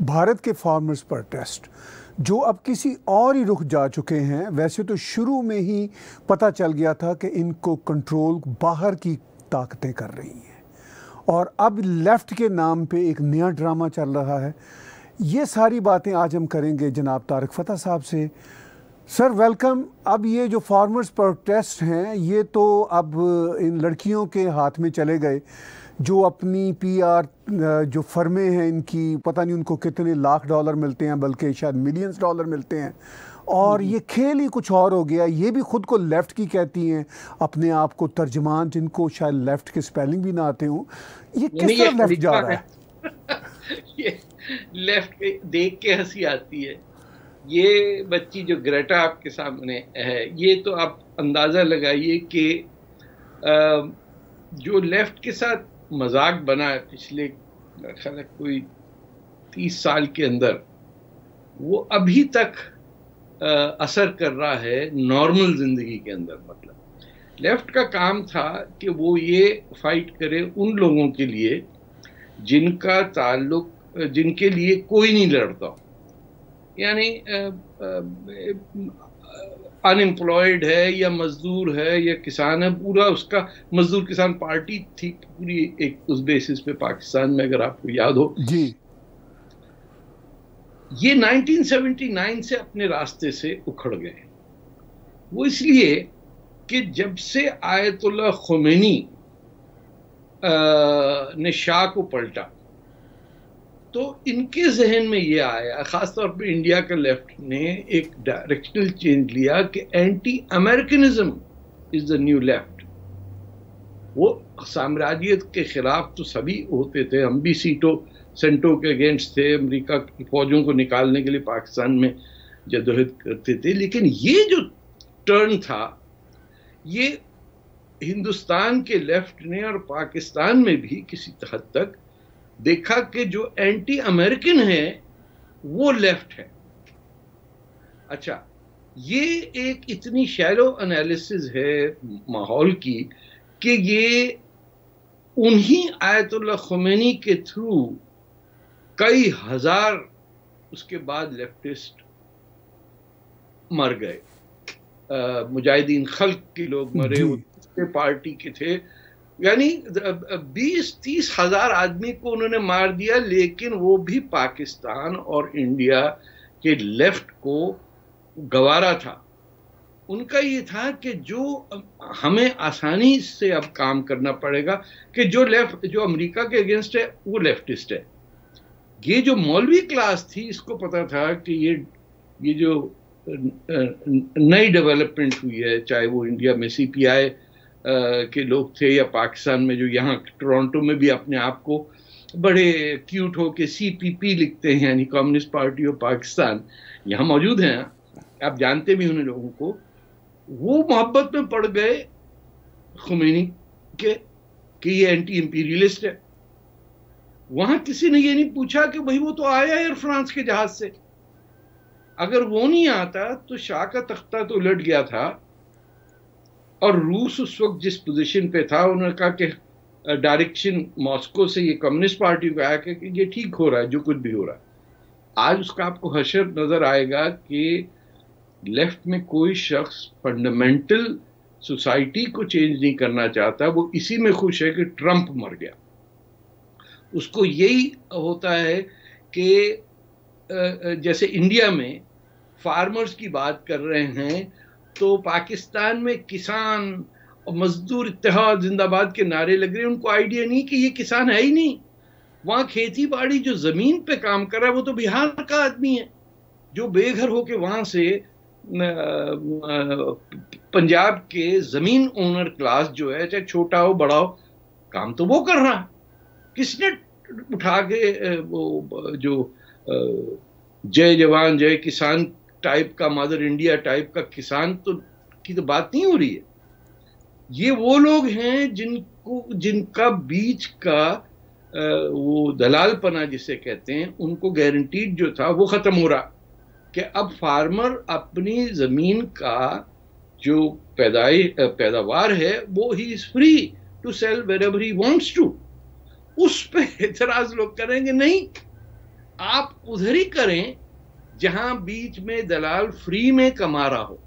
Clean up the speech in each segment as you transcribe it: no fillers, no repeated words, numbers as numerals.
भारत के farmers protest जो अब किसी और ही रुख जा चुके हैं। वैसे तो शुरू में ही पता चल गया था कि इनको कंट्रोल बाहर की ताकतें कर रही हैं और अब लेफ़्ट के नाम पे एक नया ड्रामा चल रहा है। ये सारी बातें आज हम करेंगे जनाब तारिक फ़तह साहब से। Sir welcome. अब ये जो फार्मर्स प्रोटेस्ट हैं ये तो अब इन लड़कियों के हाथ में चले गए जो अपनी पीआर जो फर्में हैं इनकी पता नहीं उनको कितने लाख डॉलर मिलते हैं, बल्कि शायद मिलियंस डॉलर मिलते हैं और ये खेल ही कुछ और हो गया। ये भी खुद को लेफ़्ट की कहती हैं, अपने आप को तर्जमान जिनको शायद लेफ़्ट के स्पेलिंग भी ना आते हों। ये किस तरह लेफ़्ट जा रहा है? ये लेफ़्ट देख के हंसी आती है। ये बच्ची जो ग्रेटा आपके सामने है, ये तो आप अंदाजा लगाइए कि जो लेफ़्ट के साथ मजाक बना है पिछले ख्याल कोई 30 साल के अंदर, वो अभी तक असर कर रहा है नॉर्मल जिंदगी के अंदर। मतलब लेफ्ट का काम था कि वो ये फाइट करे उन लोगों के लिए जिनका ताल्लुक, जिनके लिए कोई नहीं लड़ता, यानी अनएम्प्लॉयड है या मजदूर है या किसान है। पूरा उसका मजदूर किसान पार्टी थी पूरी एक उस बेसिस पे पाकिस्तान में, अगर आपको याद हो जी। ये 1979 से अपने रास्ते से उखड़ गए। वो इसलिए कि जब से आयतुल्लाह खुमैनी ने शाह को पलटा तो इनके जहन में ये आया, खासतौर पे इंडिया का लेफ्ट ने एक डायरेक्शनल चेंज लिया कि anti Americanism is the new left. वो साम्राज्यत के खिलाफ तो सभी होते थे, हम भी सेंटो के अगेंस्ट थे, अमेरिका की फौजों को निकालने के लिए पाकिस्तान में जदोजहद करते थे। लेकिन ये जो टर्न था, ये हिंदुस्तान के लेफ्ट ने और पाकिस्तान में भी किसी हद तक देखा कि जो एंटी अमेरिकन है वो लेफ्ट है। अच्छा, ये एक इतनी शैलो एनालिसिस है माहौल की कि ये उन्हीं आयतुल्लाह खुमैनी के थ्रू कई हजार उसके बाद लेफ्टिस्ट मर गए। मुजाहिदीन खल्क के लोग मरे, वो पार्टी के थे, यानी 20-30 हजार आदमी को उन्होंने मार दिया। लेकिन वो भी पाकिस्तान और इंडिया के लेफ्ट को गवारा था। उनका ये था कि जो हमें आसानी से अब काम करना पड़ेगा कि जो अमेरिका के अगेंस्ट है वो लेफ्टिस्ट है। ये जो मौलवी क्लास थी इसको पता था कि ये जो नई डेवलपमेंट हुई है, चाहे वो इंडिया में सीपीआई के लोग थे या पाकिस्तान में जो यहाँ टोरंटो में भी अपने आप को बड़े क्यूट हो के सीपीपी लिखते हैं, यानी कम्युनिस्ट पार्टी ऑफ पाकिस्तान, यहाँ मौजूद हैं, आप जानते भी उन लोगों को। वो मोहब्बत में पड़ गए खुमैनी के कि ये एंटी इंपीरियलिस्ट है। वहां किसी ने ये नहीं पूछा कि भाई वो तो आया एयर फ्रांस के जहाज से, अगर वो नहीं आता तो शाह का तख्ता तो उलट गया था। और रूस उस वक्त जिस पोजीशन पे था, उन्होंने कहा कि डायरेक्शन मॉस्को से ये कम्युनिस्ट पार्टी को आया कि ये ठीक हो रहा है जो कुछ भी हो रहा है। आज उसका आपको हशर नजर आएगा कि लेफ्ट में कोई शख्स फंडामेंटल सोसाइटी को चेंज नहीं करना चाहता। वो इसी में खुश है कि ट्रंप मर गया। उसको यही होता है कि जैसे इंडिया में फार्मर्स की बात कर रहे हैं तो पाकिस्तान में किसान और मजदूर इत्तेहाद जिंदाबाद के नारे लग रहे हैं। उनको आइडिया नहीं कि ये किसान है ही नहीं। वहां खेती बाड़ी जो जमीन पे काम कर रहा है वो तो बिहार का आदमी है, जो बेघर होके वहां से पंजाब के जमीन ओनर क्लास जो है, चाहे छोटा हो बड़ा हो, काम तो वो कर रहा है। किसने उठा के वो जो जय जवान जय किसान टाइप का, मदर इंडिया टाइप का किसान की तो बात नहीं हो रही है। ये वो लोग हैं जिनका बीच का वो दलालपना जिसे कहते हैं, उनको गारंटीड जो था वो खत्म हो रहा कि अब फार्मर अपनी जमीन का जो पैदावार है वो he is free to sell wherever he wants to. उस पे एतराज लोग करेंगे नहीं, आप उधर ही करें जहां बीच में दलाल फ्री में कमा रहा हो,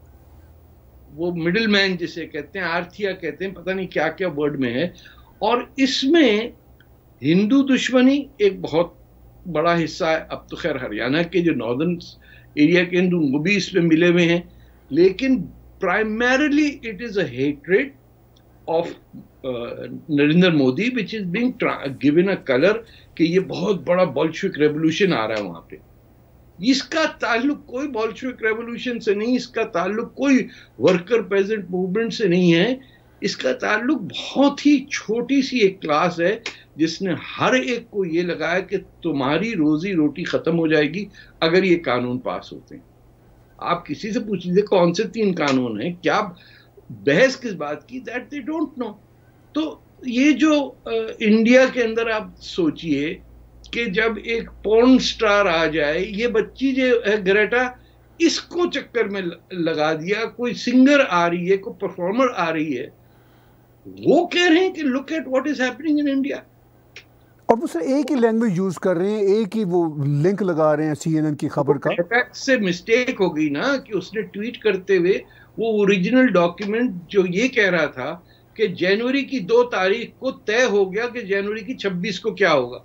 वो मिडिल मैन जिसे कहते हैं, आर्थिया कहते हैं, पता नहीं क्या क्या वर्ड में है। और इसमें हिंदू दुश्मनी एक बहुत बड़ा हिस्सा है। अब तो खैर हरियाणा के जो नॉर्दर्न एरिया के हिंदू वो भी इसमें मिले हुए हैं, लेकिन primarily it is a hatred of Narendra Modi which is being given a colour कि ये बहुत बड़ा बोल्शेविक रेवोल्यूशन आ रहा है वहां पे। इसका ताल्लुक कोई बोल्शेविक रेवोल्यूशन से नहीं, इसका ताल्लुक कोई वर्कर पेजेंट मूवमेंट से नहीं है, इसका ताल्लुक बहुत ही छोटी सी एक क्लास है जिसने हर एक को ये लगाया कि तुम्हारी रोजी रोटी खत्म हो जाएगी अगर ये कानून पास होते हैं। आप किसी से पूछ लीजिए कौन से 3 कानून हैं, क्या बहस किस बात की, दैट दे डोंट नो। तो ये जो इंडिया के अंदर आप सोचिए कि जब एक पॉर्न स्टार आ जाए, ये बच्ची जो है ग्रेटा, इसको चक्कर में लगा दिया, कोई सिंगर आ रही है, कोई परफॉर्मर आ रही है, वो कह रहे हैं कि look at what is happening in India. और वो सर एक ही लैंग्वेज यूज कर रहे हैं, एक ही वो लिंक लगा रहे हैं CNN की खबर का। से मिस्टेक हो गई ना कि उसने ट्वीट करते हुए वो ओरिजिनल डॉक्यूमेंट जो ये कह रहा था कि जनवरी की 2 तारीख को तय हो गया कि जनवरी की 26 को क्या होगा।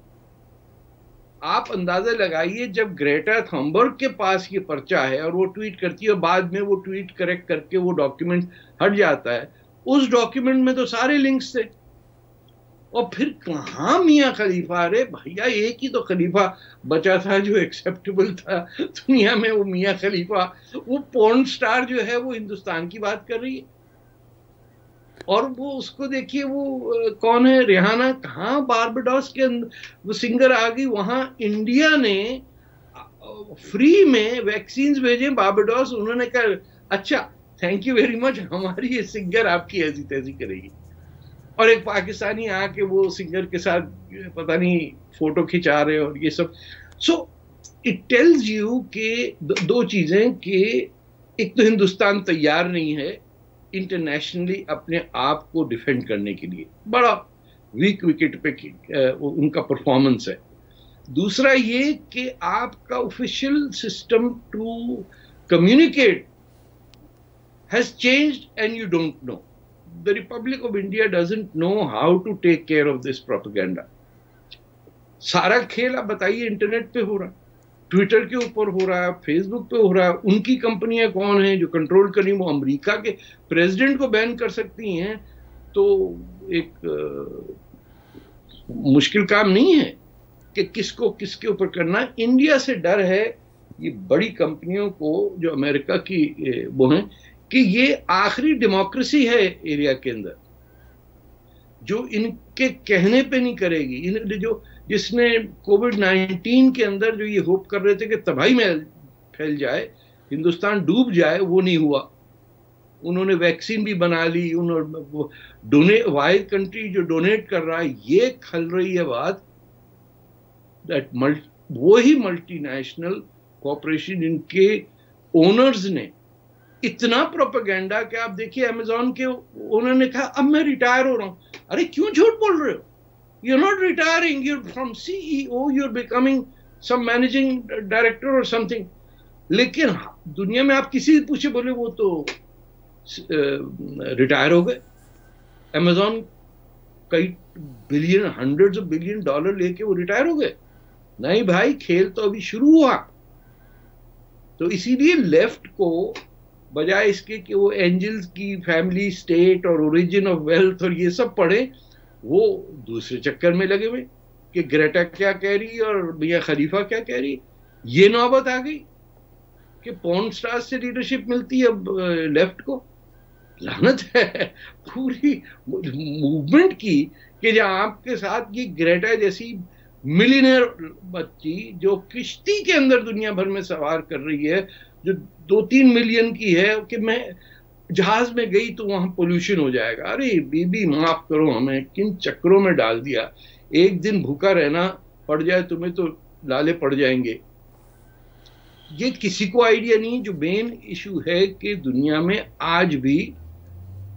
आप अंदाजा लगाइए, जब ग्रेटा थनबर्ग के पास ये पर्चा है और वो ट्वीट करती है और बाद में वो ट्वीट करेक्ट करके वो डॉक्यूमेंट हट जाता है, उस डॉक्यूमेंट में तो सारे लिंक्स थे। और फिर कहां मियां खलीफा, अरे भैया एक ही तो खलीफा बचा था जो एक्सेप्टेबल था दुनिया में, वो मियां खलीफा। वो पॉर्न स्टार जो है वो हिंदुस्तान की बात कर रही है, और वो उसको देखिए वो कौन है, रिहाना, कहाँ बारबाडोस के वो सिंगर आ गई। वहां इंडिया ने फ्री में वैक्सीन भेजे बारबाडोस, उन्होंने कहा अच्छा थैंक यू वेरी मच, हमारी ये सिंगर आपकी ऐसी तैसी करेगी। और एक पाकिस्तानी आके वो सिंगर के साथ पता नहीं फोटो खिंचा रहे और ये सब। सो इट टेल्स यू कि 2 चीजें, कि एक तो हिंदुस्तान तैयार नहीं है इंटरनेशनली अपने आप को डिफेंड करने के लिए, बड़ा वीक विकेट पे उनका परफॉर्मेंस है। दूसरा ये कि आपका official system to communicate has changed and you don't know. The Republic of India doesn't know how to take care of this propaganda. सारा खेल आप बताइए इंटरनेट पे हो रहा है, ट्विटर के ऊपर हो रहा है, फेसबुक पे हो रहा है। उनकी कंपनियां कौन हैं जो कंट्रोल करें? वो अमेरिका के प्रेसिडेंट को बैन कर सकती हैं, तो एक मुश्किल काम नहीं है कि किसको किसके ऊपर करना है। इंडिया से डर है ये बड़ी कंपनियों को जो अमेरिका की वो हैं, कि ये आखिरी डेमोक्रेसी है एरिया के अंदर जो इनके कहने पे नहीं करेगी। जो जिसने कोविड-19 के अंदर जो ये होप कर रहे थे कि तबाही में फैल जाए, हिंदुस्तान डूब जाए, वो नहीं हुआ। उन्होंने वैक्सीन भी बना ली, उन्होंने वाहिद कंट्री जो डोनेट कर रहा है। ये खल रही है बात दैट वो ही मल्टीनेशनल कॉर्पोरेशन, इनके ओनर्स ने इतना प्रोपेगेंडा कि आप देखिए अमेज़न के उन्होंने कहा अब मैं रिटायर हो रहा हूं। अरे क्यों झूठ बोल रहे हो? You are not retiring, you are from CEO, you are becoming some managing director और समथिंग। लेकिन दुनिया में आप किसी से पूछे, बोले वो तो रिटायर हो गए। अमेज़न कई बिलियन, $100 of billion लेके वो रिटायर हो गए। नहीं भाई, खेल तो अभी शुरू हुआ। तो इसीलिए लेफ्ट को बजाय इसके कि वो एंजल्स की फैमिली स्टेट और ओरिजिन ऑफ वेल्थ और ये सब पढ़े, वो दूसरे चक्कर में लगे हुए कि ग्रेटा क्या कह रही और मियां खलीफा क्या कह रही। ये नौबत आ गई कि पॉर्न स्टार्स से लीडरशिप मिलती है अब लेफ्ट को। लानत है पूरी मूवमेंट की कि जहां आपके साथ ये ग्रेटा जैसी मिलियनेयर बच्ची जो किश्ती के अंदर दुनिया भर में सवार कर रही है, जो 2-3 मिलियन की है, कि मैं जहाज में गई तो वहां पोल्यूशन हो जाएगा। अरे बीबी माफ करो, हमें किन चक्रों में डाल दिया। एक दिन भूखा रहना पड़ जाए तुम्हें तो लाले पड़ जाएंगे। ये किसी को आइडिया नहीं। जो मेन इशू है कि दुनिया में आज भी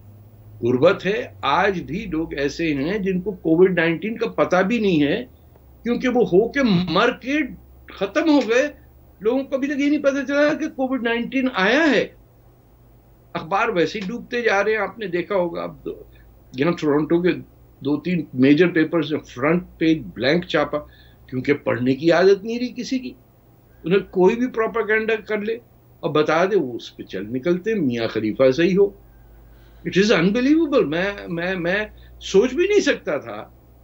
गुर्बत है, आज भी लोग ऐसे हैं जिनको कोविड-19 का पता भी नहीं है क्योंकि वो होके मर के खत्म हो गए। लोगों को अभी तक ये नहीं पता चला कि कोविड-19 आया है। अखबार वैसे ही डूबते जा रहे हैं, आपने देखा होगा। अब यहाँ टोरंटो के 2-3 मेजर पेपर्स ने फ्रंट पेज ब्लैंक छापा, क्योंकि पढ़ने की आदत नहीं रही किसी की। उन्हें कोई भी प्रोपेगेंडा कर ले और बता दे, वो उस पर चल निकलते, मियाँ खलीफा सही हो। It is unbelievable. मैं सोच भी नहीं सकता था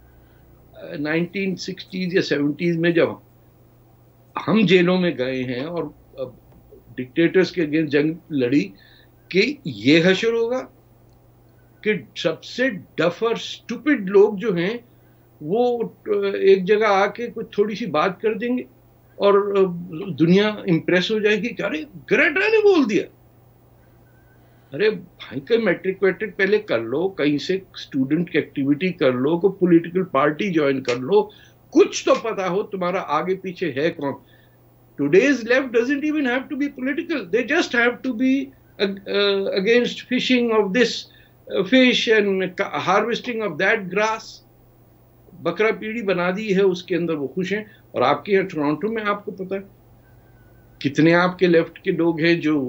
1960s या 70s में जब हम जेलों में गए हैं और डिक्टेटर्स के अगेंस्ट जंग लड़ी, कि ये हशर होगा कि सबसे डफर स्टूपिड लोग जो हैं वो एक जगह आके कुछ थोड़ी सी बात कर देंगे और दुनिया इंप्रेस हो जाएगी कि अरे ग्रेटा ने बोल दिया। अरे भाई, कहीं मैट्रिक वैट्रिक पहले कर लो, कहीं से स्टूडेंट की एक्टिविटी कर लो, कोई पॉलिटिकल पार्टी ज्वाइन कर लो, कुछ तो पता हो तुम्हारा आगे पीछे है कौन। Today's left doesn't even have to be political. They just have to be against fishing of this fish and harvesting of that grass. बकरा पीढ़ी बना दी है, उसके अंदर वो खुश हैं। और आपके यहाँ टोरंटो में आपको पता है कितने आपके लेफ्ट के लोग हैं जो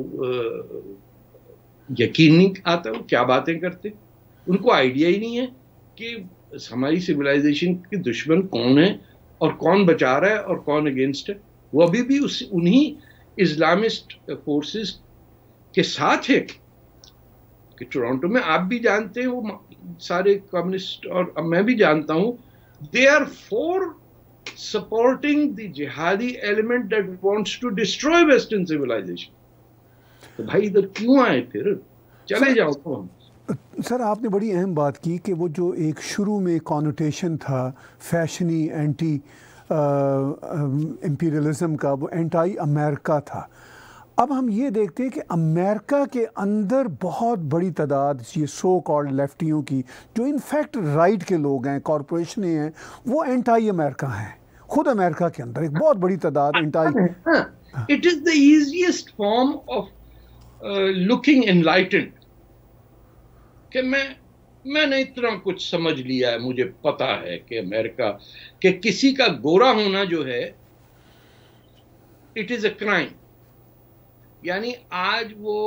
यकीन नहीं आता वो क्या बातें करते। उनको आइडिया ही नहीं है कि हमारी सिविलाइजेशन के दुश्मन कौन है और कौन बचा रहा है और कौन अगेंस्ट है। वो अभी भी उन्हीं इस्लामिस्ट फोर्सेस के साथ है कि टोरंटो में आप भी जानते हैं, वो सारे कम्युनिस्ट, और मैं भी जानता हूं, they are for supporting the jihadi element that wants to destroy western civilisation. तो भाई इधर क्यों आए, फिर चले जाओ तो हम। सर, आपने बड़ी अहम बात की कि वो जो एक शुरू में कॉनोटेशन था फैशनी एंटी इम्पीरियलिज्म का, वो एंटी अमेरिका था। अब हम ये देखते हैं कि अमेरिका के अंदर बहुत बड़ी तादाद ये सो कॉल्ड लेफ्टियों की, जो इनफैक्ट राइट के लोग हैं, कॉरपोरेशनें हैं, वो एंटी अमेरिका हैं। खुद अमेरिका के अंदर एक बहुत बड़ी तादाद anti. It is the easiest form of looking enlightened कि मैंने इतना कुछ समझ लिया है, मुझे पता है कि अमेरिका के किसी का गोरा होना जो है इट इज अ क्राइम। यानी आज वो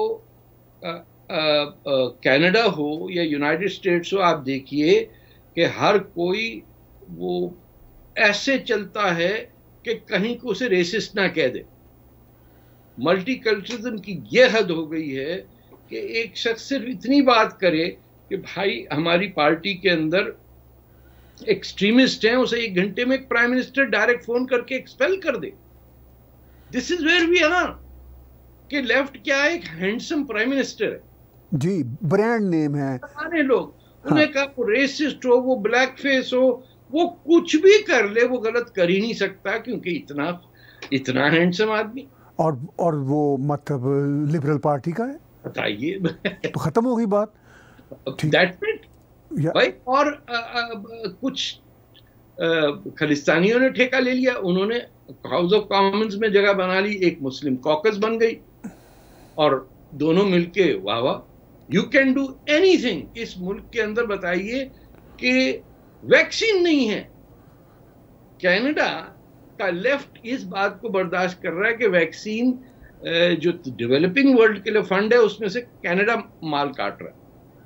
कनाडा हो या यूनाइटेड स्टेट्स हो, आप देखिए कि हर कोई वो ऐसे चलता है कि कहीं को उसे रेसिस्ट ना कह दे। मल्टीकल्चरलिज्म की ये हद हो गई है कि एक शख्स सिर्फ इतनी बात करे कि भाई हमारी पार्टी के अंदर एक्सट्रीमिस्ट हैं, उसे 1 घंटे में एक प्राइम मिनिस्टर डायरेक्ट फोन करके एक्सपेल कर दे। This is where we are कि लेफ्ट क्या है, एक हैंडसम प्राइम मिनिस्टर है जी, ब्रांड नेम है। सारे लोग उन्हें कहा वो रेसिस्ट हो, वो ब्लैक फेस हो, वो कुछ भी कर ले, वो गलत कर ही नहीं सकता क्योंकि इतना हैंडसम आदमी। और वो मतलब लिबरल पार्टी का है, बताइए। तो खत्म हो गई बात। That's it. भाई, और कुछ खालिस्तानियों ने ठेका ले लिया, उन्होंने हाउस ऑफ कॉमन्स में जगह बना ली, एक मुस्लिम कॉकस बन गई और दोनों मिलके वाह वाह, यू कैन डू एनीथिंग। इस मुल्क के अंदर बताइए कि वैक्सीन नहीं है। कनाडा का लेफ्ट इस बात को बर्दाश्त कर रहा है कि वैक्सीन जो डेवलपिंग वर्ल्ड के लिए फंड है उसमें से कनाडा माल काट रहा है।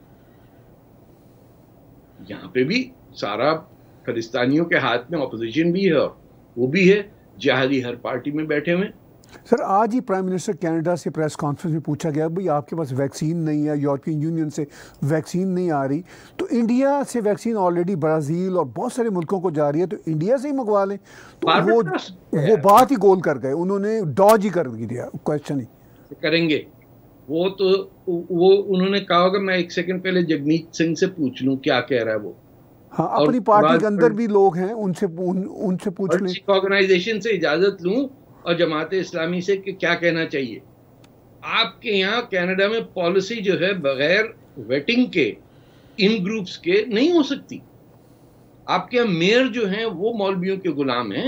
यहाँ पे भी सारा खालिस्तानियों के हाथ में ऑपोजिशन भी है और वो भी है, जिहादी हर पार्टी में बैठे हुए। सर, आज ही प्राइम मिनिस्टर कनाडा से प्रेस कॉन्फ्रेंस में पूछा गया, भाई आपके पास वैक्सीन नहीं है, यूरोपियन यूनियन से वैक्सीन नहीं आ रही, तो इंडिया से वैक्सीन ऑलरेडी ब्राज़ील और बहुत सारे मुल्कों को जा रही है, तो इंडिया से ही मंगवा लें। तो वो बात ही गोल कर गए, उन्होंने डॉज ही कर दिया, क्वेश्चन ही करेंगे। वो उन्होंने कहा होगा, मैं 1 सेकंड पहले जगमीत सिंह से पूछ लूं क्या कह रहा है वो। हाँ, अपनी पार्टी के अंदर भी लोग हैं, उनसे पूछ लें, ऑर्गेनाइजेशन से इजाजत लूं और जमाते इस्लामी से कि क्या कहना चाहिए। आपके यहाँ कनाडा में पॉलिसी जो है बगैर वेटिंग के इन ग्रुप्स के नहीं हो सकती। आपके यहाँ मेयर जो हैं वो मौलवियों के गुलाम हैं।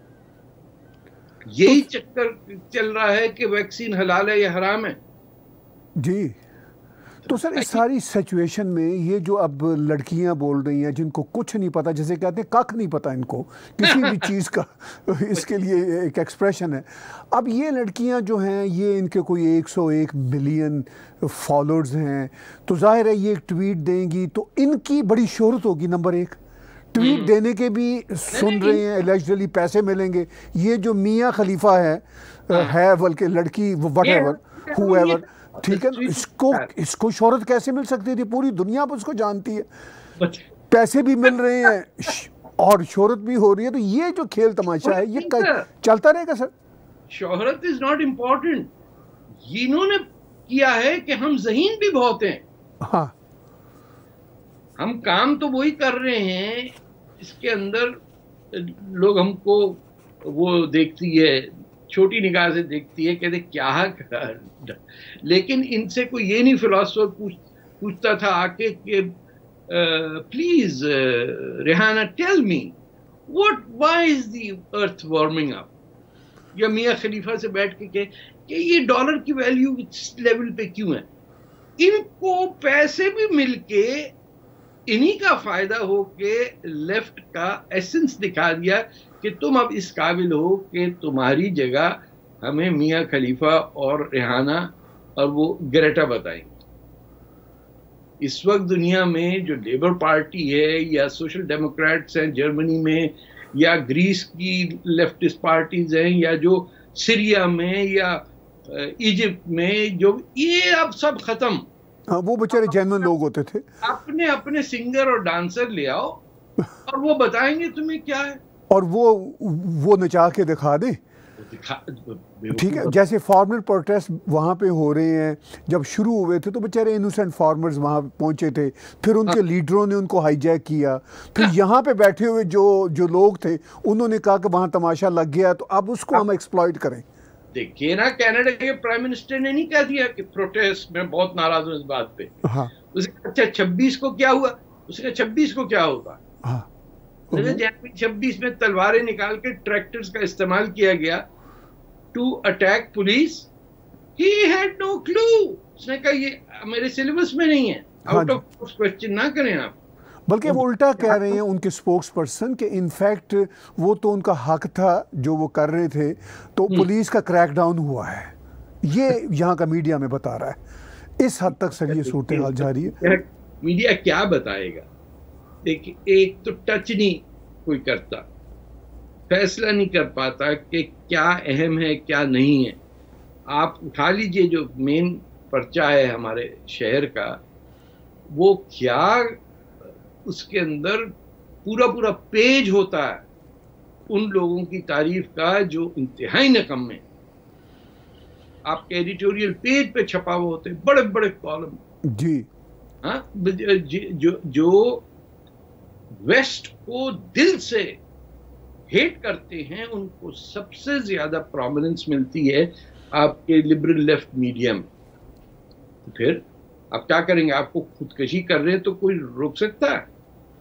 यही चक्कर चल रहा है कि वैक्सीन हलाल है या हराम है जी। तो सर इस सारी सिचुएशन में ये जो अब लड़कियां बोल रही हैं जिनको कुछ नहीं पता, जैसे कहते हैं कख नहीं पता इनको किसी भी चीज़ का, इसके लिए एक एक्सप्रेशन है। अब ये लड़कियां जो हैं ये इनके कोई 101 मिलियन फॉलोअर्स हैं, तो जाहिर है ये एक ट्वीट देंगी तो इनकी बड़ी शोहरत होगी। नंबर एक, ट्वीट देने के भी सुन रहे हैं एलिजिबली पैसे मिलेंगे। ये जो मियाँ खलीफा है बल्कि लड़की व्हाटएवर हुएवर, ठीक है, इसको शोहरत कैसे मिल सकती थी? पूरी दुनिया पर उसको जानती है, पैसे भी मिल रहे हैं और शोहरत भी हो रही है। तो ये जो खेल तमाशा है ये चलता रहेगा सर? शोहरत इज नॉट इम्पोर्टेंट। इन्होंने किया है कि हम ज़हीन भी बहुत हैं। हाँ, हम काम तो वही कर रहे हैं, इसके अंदर लोग हमको वो देखती है, छोटी निगाह से देखती है, कहते क्या कर। लेकिन इनसे कोई ये नहीं फिलोसफर पूछता था आके कि please Rihanna tell me why is the earth warming up, या मियाँ खलीफा से बैठ के कहे कि ये डॉलर की वैल्यू इस लेवल पे क्यों है। इनको पैसे भी मिलके इन्हीं का फायदा हो के लेफ्ट का एसेंस दिखा दिया कि तुम अब इस काबिल हो कि तुम्हारी जगह हमें मियाँ खलीफा और रेहाना और वो ग्रेटा बताएंगे। इस वक्त दुनिया में जो लेबर पार्टी है या सोशल डेमोक्रेट्स हैं जर्मनी में, या ग्रीस की लेफ्टिस्ट पार्टीज हैं, या जो सीरिया में या इजिप्ट में, जो ये अब सब खत्म। हाँ, वो बेचारे जेन्युइन लोग होते थे। अपने अपने सिंगर और डांसर ले आओ और वो बताएंगे तुम्हें क्या है, और वो नचा के दिखा दें। ठीक है, जैसे फार्मर प्रोटेस्ट वहाँ पे हो रहे हैं, जब शुरू हुए थे तो बेचारे इनोसेंट फार्मर्स वहाँ पहुँचे थे, फिर उनके लीडरों ने उनको हाईजैक किया, फिर यहाँ पे बैठे हुए जो लोग थे उन्होंने कहा कि वहाँ तमाशा लग गया तो अब उसको हम एक्सप्लॉइट करें। देखिए ना, कनाडा के प्राइम मिनिस्टर ने नहीं कह दिया कि प्रोटेस्ट में बहुत नाराज हूं इस बात पे। हाँ। उसने अच्छा 26 को क्या हुआ? उसने 26 को क्या होगा? हाँ। 26 में तलवारें निकाल के ट्रैक्टर्स का इस्तेमाल किया गया to attack police. He had no clue. उसने कहा ये मेरे सिलेबस में नहीं है, आउट ऑफ क्वेश्चन ना करें आप। बल्कि वो उल्टा कह रहे हैं उनके स्पोक्स पर्सन कि इनफैक्ट वो तो उनका हक था जो वो कर रहे थे, तो पुलिस का क्रैकडाउन हुआ है, ये यहाँ का मीडिया में बता रहा है। इस हद तक सर ये सूरत हाल जारी है। मीडिया क्या बताएगा? देखिए, एक तो टच नहीं कोई करता, फैसला नहीं कर पाता कि क्या अहम है क्या नहीं है। आप उठा लीजिए जो मेन पर्चा है हमारे शहर का, वो क्या उसके अंदर पूरा पूरा पेज होता है उन लोगों की तारीफ का जो इंतहाई नकम्मे, आपके एडिटोरियल पेज पे छपा हुआ होते हैं बड़े बड़े कॉलम जी। हाँ, जो वेस्ट को दिल से हेट करते हैं उनको सबसे ज्यादा प्रोमिनेंस मिलती है आपके लिबरल लेफ्ट मीडियम। फिर आप क्या करेंगे? आपको खुदकशी कर रहे हैं तो कोई रोक सकता है?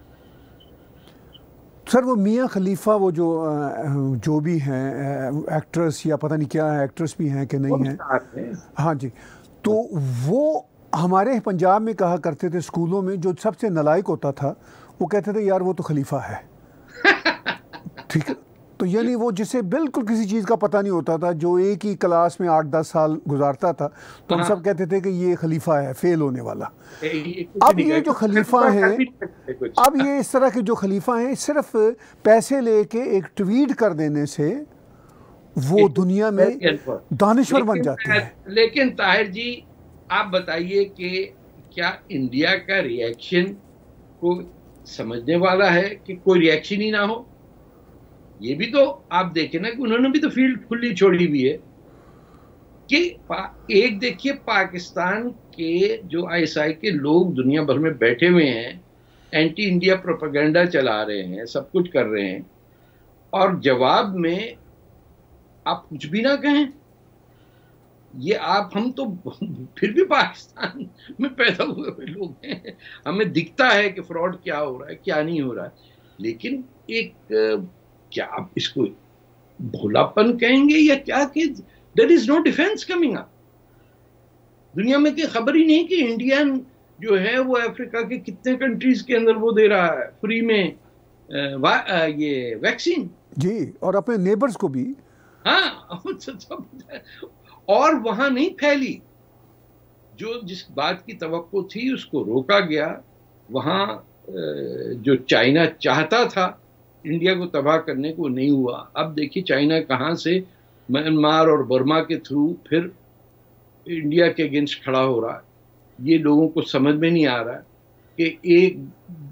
सर वो मियाँ खलीफा वो जो भी हैं एक्ट्रेस या पता नहीं क्या है, एक्ट्रेस भी हैं कि नहीं हैं, हाँ जी, तो वो हमारे पंजाब में कहा करते थे स्कूलों में, जो सबसे नालायक होता था वो कहते थे यार वो तो खलीफा है। ठीक है, तो यानी वो जिसे बिल्कुल किसी चीज़ का पता नहीं होता था, जो एक ही क्लास में 8-10 साल गुजारता था, तो हम सब कहते थे कि ये खलीफा है, फेल होने वाला। अब ये जो खलीफा हैं, अब ये इस तरह के जो खलीफा हैं, सिर्फ पैसे लेके एक ट्वीट कर देने से वो दुनिया में दानिश्वर बन जाते हैं। लेकिन ताहिर जी, आप बताइए कि क्या इंडिया का रिएक्शन को समझने वाला है कि कोई रिएक्शन ही ना हो? ये भी तो आप देखें ना कि उन्होंने भी तो फील्ड खुली छोड़ी हुई है कि एक देखिए पाकिस्तान के जो आईएसआई के लोग दुनिया भर में बैठे हुए हैं, एंटी इंडिया प्रोपेगेंडा चला रहे हैं, सब कुछ कर रहे हैं, और जवाब में आप कुछ भी ना कहें। ये हम तो फिर भी पाकिस्तान में पैदा हुए लोग हैं, हमें दिखता है कि फ्रॉड क्या हो रहा है क्या नहीं हो रहा है, लेकिन एक क्या आप इसको भोलापन कहेंगे या क्या कि there is no defence coming up. दुनिया में की खबर ही नहीं कि इंडियन जो है वो अफ्रीका के कितने कंट्रीज के अंदर वो दे रहा है फ्री में ये वैक्सीन। जी, और अपने नेबर्स को भी। हाँ, और वहां नहीं फैली। जो जिस बात की तवक्को थी उसको रोका गया। वहां जो चाइना चाहता था इंडिया को तबाह करने को, नहीं हुआ। अब देखिए चाइना कहां से म्यांमार और बर्मा के थ्रू फिर इंडिया के अगेंस्ट खड़ा हो रहा है। ये लोगों को समझ में नहीं आ रहा कि एक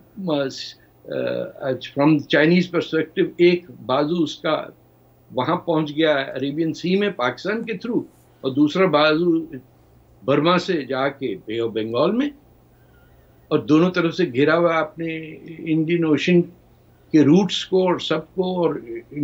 फ्रॉम चाइनीज पर्सपेक्टिव एक बाजू उसका वहां पहुंच गया अरेबियन सी में पाकिस्तान के थ्रू, और दूसरा बाजू बर्मा से जाके बे ऑफ बंगाल में, और दोनों तरफ से घिरा हुआ अपने इंडियन ओशन के रूट्स को और सबको। और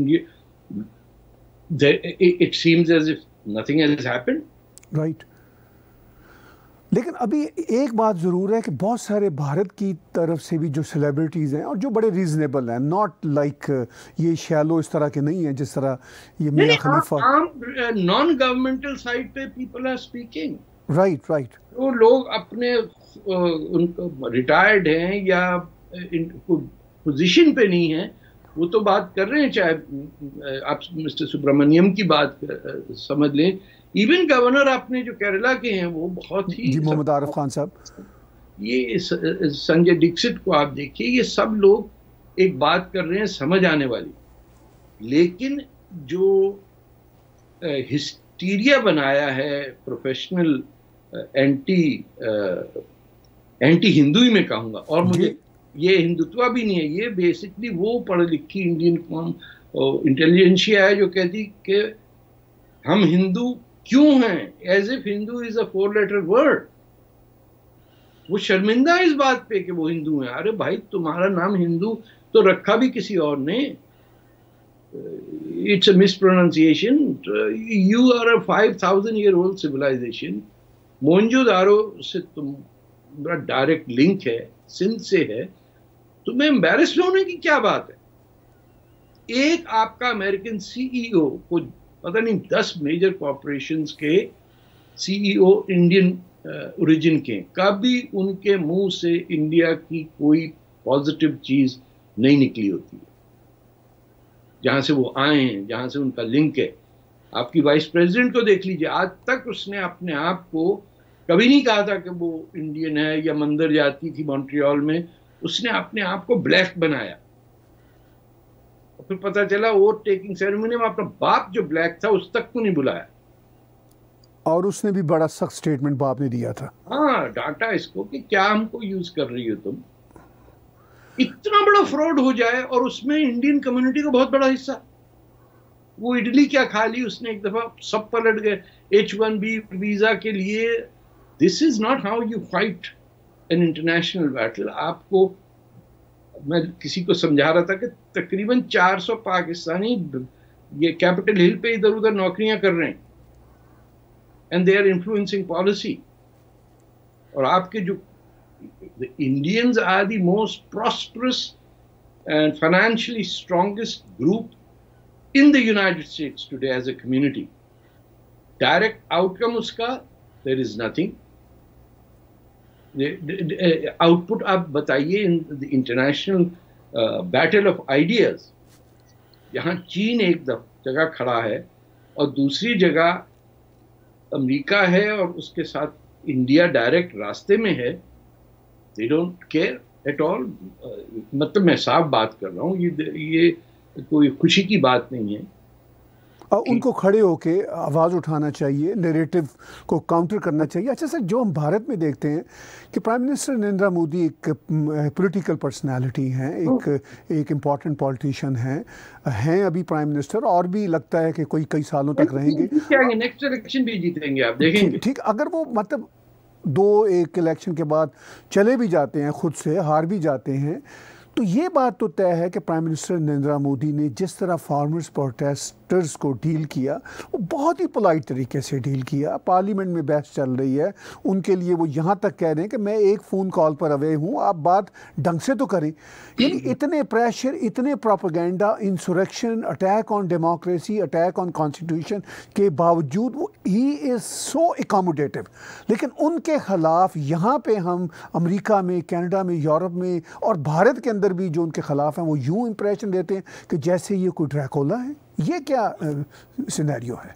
it seems as if nothing has happened. Right. लेकिन अभी एक बात ज़रूर है कि बहुत सारे भारत की तरफ से भी जो सेलिब्रिटीज़ हैं और जो बड़े रीजनेबल हैं, नॉट लाइक ये शैलो इस तरह के नहीं हैं जिस तरह ये Mia Khalifa. Non governmental side पे people are speaking. Right right. वो लोग अपने उनको रिटायर्ड हैं या पोजीशन पे नहीं है, वो तो बात कर रहे हैं। चाहे आप मिस्टर सुब्रमण्यम की बात समझ लें, इवन गवर्नर अपने जो केरला के हैं वो बहुत ही जी, मोहम्मद आरिफ खान साहब, ये संजय दीक्षित को आप देखिए, ये सब लोग एक बात कर रहे हैं समझ आने वाली। लेकिन जो हिस्टीरिया बनाया है प्रोफेशनल एंटी हिंदू ही मैं कहूंगा, और मुझे ये हिंदुत्व भी नहीं है, ये बेसिकली वो पढ़ लिखी इंडियन कौम इंटेलिजेंशिया है जो कहती कि हम हिंदू क्यों हैं, as if Hindu is a 4 letter word. वो शर्मिंदा है इस बात पे कि वो हिंदू हैं। अरे भाई, तुम्हारा नाम हिंदू तो रखा भी किसी और ने। It's a mispronunciation. You are a 5000 year old civilisation. Mohenjodaro से तुम्हारा डायरेक्ट लिंक है, सिंध से है। तुम्हें एम्बैरेस्ड होने की क्या बात है? एक आपका अमेरिकन सीईओ को पता नहीं 10 मेजर कॉर्पोरेशंस के सीईओ इंडियन ओरिजिन के, कभी उनके मुंह से इंडिया की कोई पॉजिटिव चीज नहीं निकली होती है। जहां से वो आए हैं, जहां से उनका लिंक है। आपकी वाइस प्रेसिडेंट को देख लीजिए, आज तक उसने अपने आप को कभी नहीं कहा था कि वो इंडियन है या मंदिर जाती थी मॉन्ट्रियल में। उसने अपने आप को ब्लैक बनाया, और फिर पता चला वोट टेकिंग सेरेमनी में अपना बाप जो ब्लैक था उस तक को नहीं बुलाया, और उसने भी बड़ा सख्त स्टेटमेंट बाप ने दिया था। हाँ, डांटा इसको कि क्या हमको यूज कर रही हो तुम। इतना बड़ा फ्रॉड हो जाए और उसमें इंडियन कम्युनिटी का बहुत बड़ा हिस्सा। वो इडली क्या खा ली उसने, एक दफा सब पलट गए H1B वीजा के लिए। This is not how you fight an international battle. आपको, मैं किसी को समझा रहा था कि तकरीबन 400 पाकिस्तानी ये कैपिटल हिल पे इधर उधर नौकरियां कर रहे हैं, and they are influencing policy. और आपके जो Indians are the most prosperous and financially strongest group in the United States today as a community. Direct outcome उसका there is nothing. Output आप बताइए in the international battle of ideas, यहाँ चीन एक जगह खड़ा है और दूसरी जगह अमेरिका है और उसके साथ इंडिया डायरेक्ट रास्ते में है। They don't care at all. मतलब मैं साफ बात कर रहा हूँ, ये कोई खुशी की बात नहीं है। और उनको खड़े होके आवाज़ उठाना चाहिए, नैरेटिव को काउंटर करना चाहिए। अच्छा सर, जो हम भारत में देखते हैं कि प्राइम मिनिस्टर नरेंद्र मोदी एक पॉलिटिकल पर्सनालिटी हैं, एक इम्पॉर्टेंट पॉलिटिशियन हैं अभी प्राइम मिनिस्टर, और भी लगता है कि कोई कई सालों तक रहेंगे। नेक्स्ट इलेक्शन भी जीतेंगे, आप देखेंगे। ठीक, अगर वो मतलब 2-1 इलेक्शन के बाद चले भी जाते हैं, खुद से हार भी जाते हैं, तो ये बात तो तय है कि प्राइम मिनिस्टर नरेंद्र मोदी ने जिस तरह फार्मर्स प्रोटेस्ट डॉक्टर्स को डील किया वो बहुत ही पोलाइट तरीके से डील किया। पार्लियामेंट में बहस चल रही है, उनके लिए वो यहाँ तक कह रहे हैं कि मैं एक फ़ोन कॉल पर अवे हूँ, आप बात ढंग से तो करें। यानी इतने प्रेशर, इतने propaganda, insurrection, attack on democracy, attack on constitution के बावजूद वो ही इज़ सो एकोमोडेटिव। लेकिन उनके ख़िलाफ़ यहाँ पे हम अमेरिका में, कनाडा में, यूरोप में और भारत के अंदर भी जो उनके ख़िलाफ़ हैं वो यूँ इंप्रेशन देते हैं कि जैसे ये कोई ड्रैकुला है। ये क्या सिनेरियो है?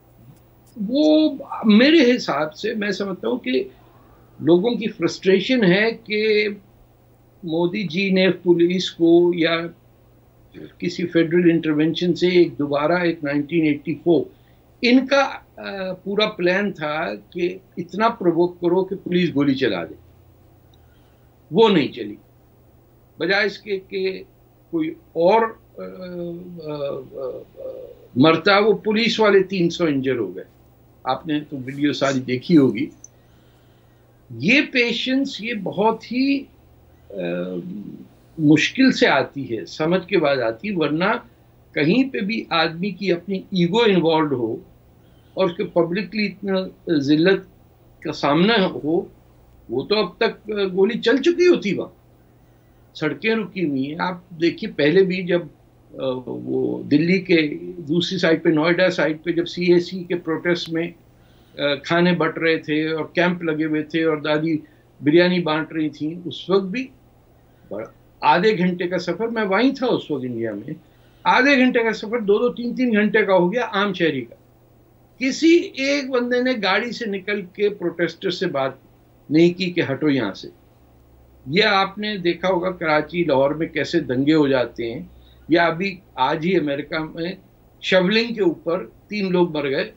वो मेरे हिसाब से मैं समझता हूँ कि लोगों की फ्रस्ट्रेशन है कि मोदी जी ने पुलिस को या किसी फेडरल इंटरवेंशन से दोबारा एक 1984 इनका पूरा प्लान था कि इतना प्रोवोक करो कि पुलिस गोली चला दे। वो नहीं चली, बजाय इसके कि कोई और मरता, वो पुलिस वाले 300 इंजर हो गए। आपने तो वीडियो सारी देखी होगी। ये पेशेंस ये बहुत ही मुश्किल से आती है, समझ के बाद आती, वरना कहीं पे भी आदमी की अपनी ईगो इन्वॉल्व हो और उसके पब्लिकली इतना जिल्लत का सामना हो, वो तो अब तक गोली चल चुकी होती, वहाँ सड़कें रुकी हुई हैं। आप देखिए पहले भी जब वो दिल्ली के दूसरी साइड पे, नोएडा साइड पे, जब CAC के प्रोटेस्ट में खाने बंट रहे थे और कैंप लगे हुए थे और दादी बिरयानी बांट रही थी, उस वक्त भी आधे घंटे का सफर, मैं वहीं था उस वक्त इंडिया में, आधे घंटे का सफर 2-2, 3-3 घंटे का हो गया आम शहरी का। किसी एक बंदे ने गाड़ी से निकल के प्रोटेस्टर से बात नहीं की कि हटो यहां से। यह आपने देखा होगा कराची, लाहौर में कैसे दंगे हो जाते हैं, या अभी आज ही अमेरिका में शवलिंग के ऊपर 3 लोग मर गए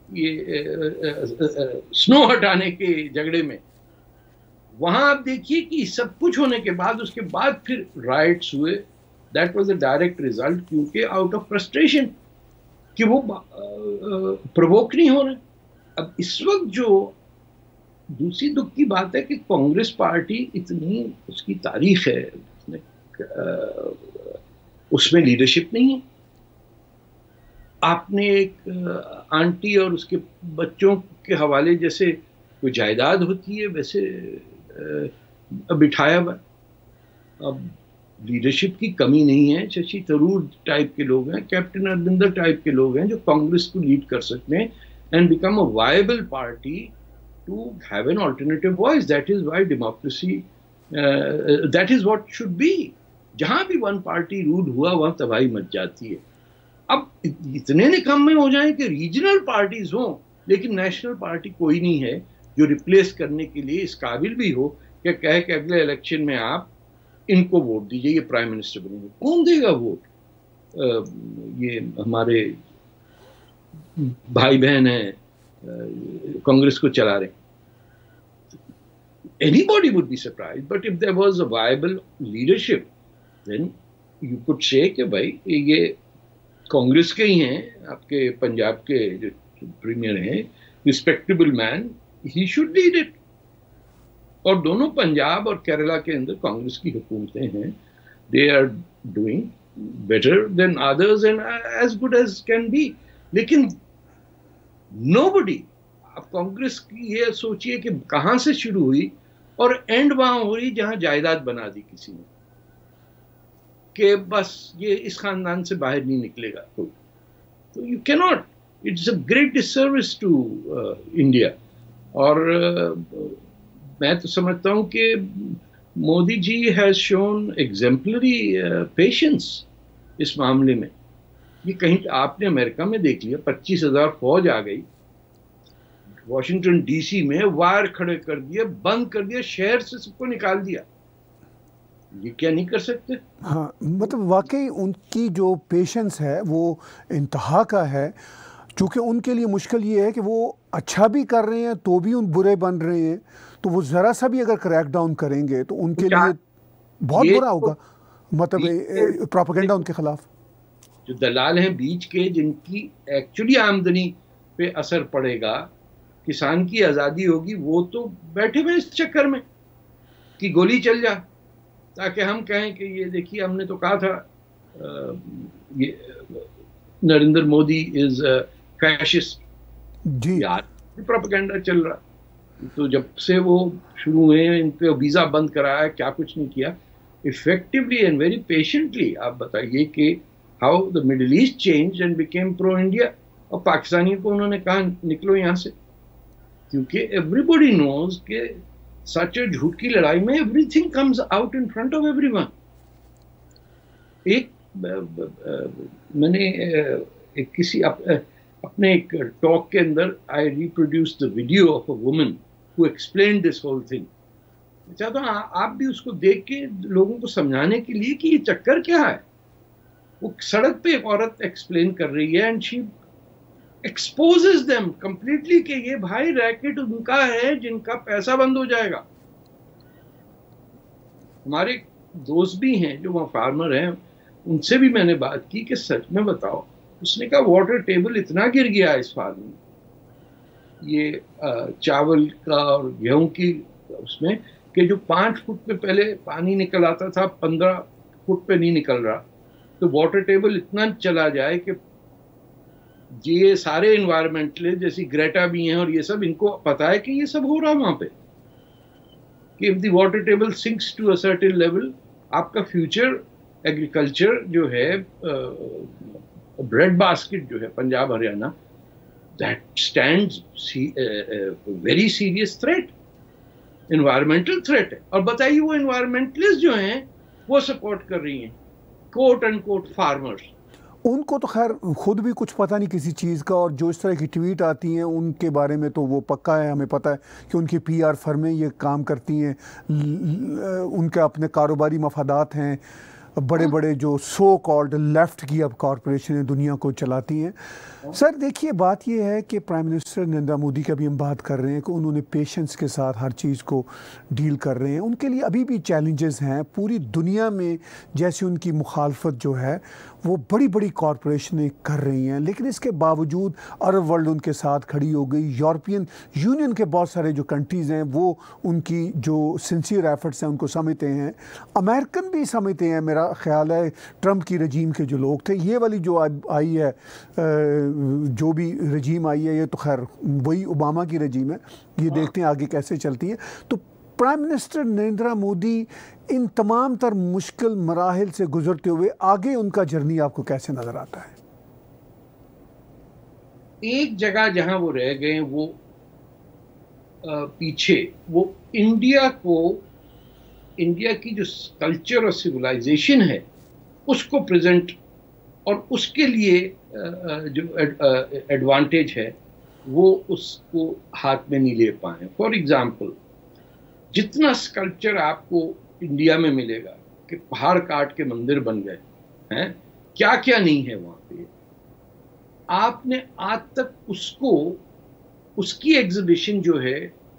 ये स्नो हटाने के झगड़े में। वहां आप देखिए कि सब कुछ होने के बाद उसके बाद फिर राइट्स हुए। That was the direct result, क्योंकि आउट ऑफ फ्रस्ट्रेशन कि वो प्रोवोक नहीं हो रहे। अब इस वक्त जो दूसरी दुख की बात है कि कांग्रेस पार्टी इतनी उसकी तारीख है, उसमें लीडरशिप नहीं है। आपने एक आंटी और उसके बच्चों के हवाले जैसे कोई जायदाद होती है वैसे बिठाया हुआ। अब लीडरशिप की कमी नहीं है, शशि थरूर टाइप के लोग हैं, कैप्टन अरविंदर टाइप के लोग हैं जो कांग्रेस को लीड कर सकते हैं and become a viable party to have an alternative voice. That is why democracy, that is what should be. जहां भी वन पार्टी रूल हुआ वहां तबाही मच जाती है। अब इतने निकम्मे हो जाएं कि रीजनल पार्टीज हों लेकिन नेशनल पार्टी कोई नहीं है जो रिप्लेस करने के लिए इस काबिल भी हो कि कहे कि अगले इलेक्शन में आप इनको वोट दीजिए, ये प्राइम मिनिस्टर बनेंगे। कौन देगा वोट? ये हमारे भाई बहन हैं कांग्रेस को चला रहे। Anybody would be surprised, but if there was a viable leadership, then you could say कि भाई ये कांग्रेस के ही हैं, आपके पंजाब के जो प्रीमियर हैं, respectable man, he should lead it. और दोनों पंजाब और केरला के अंदर कांग्रेस की हुकूमतें हैं, they are doing better than others and as good as can be. लेकिन नोबडी, आप कांग्रेस की ये सोचिए कि कहां से शुरू हुई और एंड वहां हो रही जहां जायदाद बना दी किसी ने कि बस ये इस खानदान से बाहर नहीं निकलेगा। तो you can not, it's a great disservice to India. और मैं तो समझता हूं कि Modi ji has shown exemplary patience इस मामले में। ये कहीं आपने अमेरिका में देख लिया, 25,000 फौज आ गई, वॉशिंगटन DC में वायर खड़े कर दिए, बंद कर दिया, शहर से सबको निकाल दिया। ये क्या नहीं कर सकते? हाँ, मतलब वाकई उनकी जो पेशेंस है वो इंतहा का है। चूँकि उनके लिए मुश्किल ये है कि वो अच्छा भी कर रहे हैं तो भी उन बुरे बन रहे हैं, तो वो ज़रा सा भी अगर क्रैक डाउन करेंगे तो उनके लिए बहुत बुरा होगा। मतलब प्रोपेगेंडा उनके खिलाफ जो दलाल हैं बीच के, जिनकी एक्चुअली आमदनी पे असर पड़ेगा, किसान की आज़ादी होगी, वो तो बैठे हुए इस चक्कर में कि गोली चल जा, ताकि हम कहें कि ये देखिए हमने तो कहा था। ये नरेंद्र मोदी इज फैशिस्ट। जी यार प्रोपेगेंडा चल रहा। तो जब से वो शुरू हुए इन पे वीजा बंद कराया, क्या कुछ नहीं किया, इफेक्टिवली एंड वेरी पेशेंटली। आप बताइए कि how the Middle East change and became pro India. और पाकिस्तानियों को उन्होंने कहा निकलो यहां से, क्योंकि एवरीबॉडी नोज के सच और झूठ की लड़ाई में everything comes out in front of everyone. एक मैंने एक किसी अपने एक टॉक के अंदर I reproduce the video of a woman who explain this whole thing. मैं चाहता हूँ आप भी उसको देख के लोगों को समझाने के लिए कि ये चक्कर क्या है। वो सड़क पे एक औरत एक्सप्लेन कर रही है and she exposes them completely कि ये भाई रैकेट उनका है जिनका पैसा बंद हो जाएगा। हमारे दोस्त भी हैं जो वहाँ फार्मर हैं, उनसे भी मैंने बात की कि सच में बताओ। उसने कहा वाटर टेबल इतना गिर गया इस फार्म में, ये चावल का और गेहूं की उसमें, कि जो 5 फुट पे पहले पानी निकल आता था 15 फुट पे नहीं निकल रहा। तो वाटर टेबल इतना चला जाए कि ये सारे इन्वायरमेंटलिस्ट जैसी ग्रेटा भी हैं और ये सब, इनको पता है कि ये सब हो रहा है वहां पे, कि if the water table sinks to a certain level, आपका फ्यूचर एग्रीकल्चर जो है, ब्रेड बास्केट जो है Punjab Haryana, that stands very serious threat, environmental threat है। और बताइए वो इन्वायरमेंटलिस्ट जो हैं वो सपोर्ट कर रही हैं कोट एंड कोट फार्मर्स। उनको तो खैर खुद भी कुछ पता नहीं किसी चीज़ का, और जो इस तरह की ट्वीट आती हैं उनके बारे में तो वो पक्का है, हमें पता है कि उनकी पीआर फर्में ये काम करती हैं, उनके अपने कारोबारी मफादात हैं, बड़े बड़े जो सो कॉल्ड लेफ्ट की अब कॉरपोरेशनें दुनिया को चलाती हैं। सर देखिए, बात यह है कि प्राइम मिनिस्टर नरेंद्र मोदी की अभी हम बात कर रहे हैं कि उन्होंने पेशेंस के साथ हर चीज़ को डील कर रहे हैं। उनके लिए अभी भी चैलेंजेस हैं पूरी दुनिया में, जैसे उनकी मुखालफत जो है वो बड़ी बड़ी कॉरपोरेशनें कर रही हैं, लेकिन इसके बावजूद अरब वर्ल्ड उनके साथ खड़ी हो गई। यूरोपियन यूनियन के बहुत सारे जो कंट्रीज़ हैं वो उनकी जो सिंसियर एफर्ट्स हैं उनको समझते हैं, अमेरिकन भी समझते हैं। मेरा ख्याल है ट्रंप की रजीम के जो लोग थे, ये वाली जो आई है जो भी रजीम आई है, ये तो खैर वही ओबामा की रजीम है, ये देखते हैं आगे कैसे चलती है। तो प्राइम मिनिस्टर नरेंद्र मोदी इन तमाम तर मुश्किल मराहिल से गुजरते हुए आगे उनका जर्नी आपको कैसे नजर आता है? एक जगह जहां वो रह गए वो पीछे, वो इंडिया की जो कल्चर और सिविलाइजेशन है उसको प्रेजेंट, और उसके लिए जो एडवांटेज है वो उसको हाथ में नहीं ले पाए। फॉर एग्जाम्पल, जितना स्कल्पचर आपको इंडिया में मिलेगा कि पहाड़ काट के मंदिर बन गए हैं, क्या क्या नहीं है वहां पे, आपने आज तक उसकी एग्जीबिशन जो है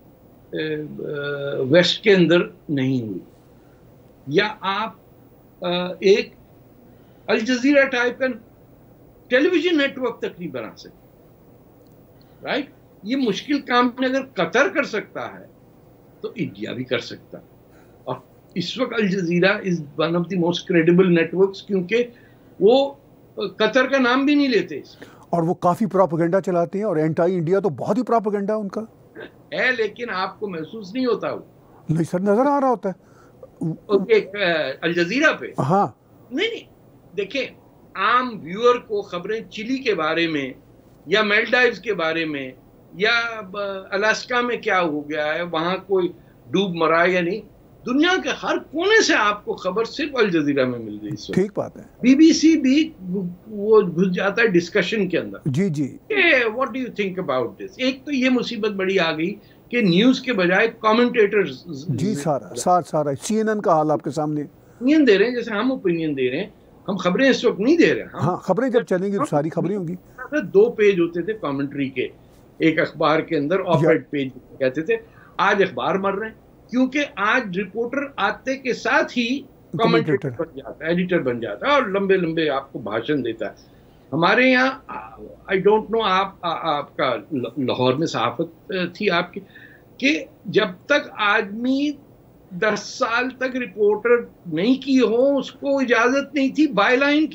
वेस्ट के अंदर नहीं हुई। या आप एक अल जजीरा टाइप का टेलीविजन नेटवर्क तक नहीं बना सकते, राइट? ये मुश्किल काम अगर कतर कर सकता है तो इंडिया भी कर सकता है। और इस वक्त Al Jazeera is one of the most credible networks, क्योंकि वो कतर का नाम भी नहीं लेते और वो काफी प्रोपेगेंडा चलाते हैं, और एंटी इंडिया तो बहुत ही प्रोपेगेंडा उनका है, लेकिन आपको महसूस नहीं होता वो। नहीं सर, नजर आ रहा होता है अल जजीरा पे। हाँ नहीं, देखिए, आम व्यूअर को खबरें चिली के बारे में या मालदीव्स के बारे में या अलास्का में क्या हो गया है, वहां कोई डूब मरा या नहीं, दुनिया के हर कोने से आपको खबर सिर्फ अल जजीरा में मिल रही है। ठीक बात है। बीबीसी भी वो घुस जाता है डिस्कशन के अंदर। जी जी, what do you think about this? एक तो ये मुसीबत बड़ी आ गई कि न्यूज के बजाय कमेंटेटर्स जी सारा CNN का हाल आपके सामने ओपिनियन दे रहे हैं, जैसे हम ओपिनियन दे रहे हैं। हम खबरें इस वक्त नहीं दे रहे हैं। हाँ, खबरें जब चलेंगी तो सारी खबरें होंगी। 2 पेज होते थे कमेंट्री के एक अखबार के अंदर, ऑफ-एड पेज कहते थे। आज अखबार मर रहे हैं, क्योंकि आज रिपोर्टर आते के साथ ही कमेंटेटर बन जाता है, एडिटर बन जाता है और लंबे लंबे आपको भाषण देता है। हमारे यहाँ आई डोंट नो, आपका लाहौर में सहाफत थी आपकी, कि जब तक आदमी 10 साल तक रिपोर्टर नहीं की हो उसको इजाजत नहीं थी बायलाइन की।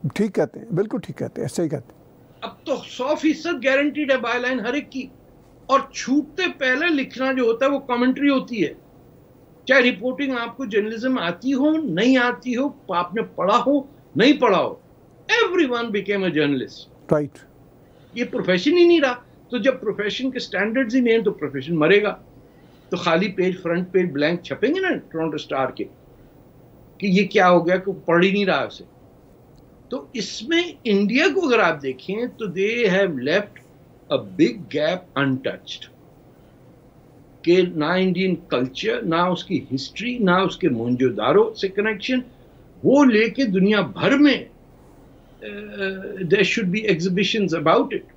ठीक कहते हैं, बिल्कुल ठीक कहते हैं, ऐसे ही कहते हैं। अब तो 100% गारंटीड है बायलाइन हर एक की, और छूटते पहले लिखना जो होता है वो कमेंट्री होती है। चाहे रिपोर्टिंग आपको जर्नलिज्म आती हो नहीं आती हो, आपने पढ़ा हो नहीं पढ़ा हो, everyone became a journalist. Right. ये प्रोफेशन ही नहीं रहा, तो जब प्रोफेशन के स्टैंडर्ड्स ही नहीं है तो प्रोफेशन मरेगा। तो खाली पेज, फ्रंट पेज ब्लैंक छपेंगे ना टोरंटो स्टार के कि ये क्या हो गया, कि पढ़ ही नहीं रहा उसे। तो इसमें इंडिया को अगर आप देखें तो they have left a big gap untouched, कि ना इंडियन कल्चर, ना उसकी हिस्ट्री, ना उसके मोहनजोदारो से कनेक्शन, वो लेके दुनिया भर में there should be exhibitions about it.